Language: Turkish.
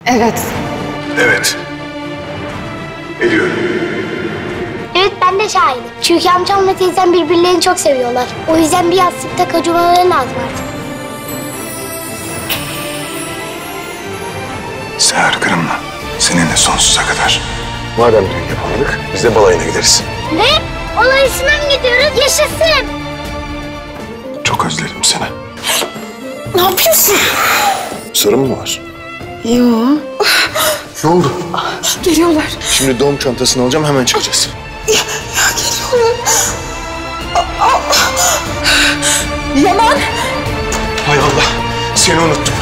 Evet. Evet. Ediyorum. Evet, ben de şahidim. Çünkü amcamla teyzem birbirlerini çok seviyorlar. O yüzden bir yastıkta kocamanları lazım artık. Seher Kırım'la seninle sonsuza kadar. Madem düğün yapamadık, biz de balayına gideriz. Ne? Olayısına mı gidiyoruz? Yaşasın! Çok özledim seni. Ne yapıyorsun? Sorun mu var? Yo. Ne oldu? Geliyorlar. Şimdi doğum çantasını alacağım, hemen çıkacağız. Ya geliyorlar. Yaman. Hay Allah, seni unuttum.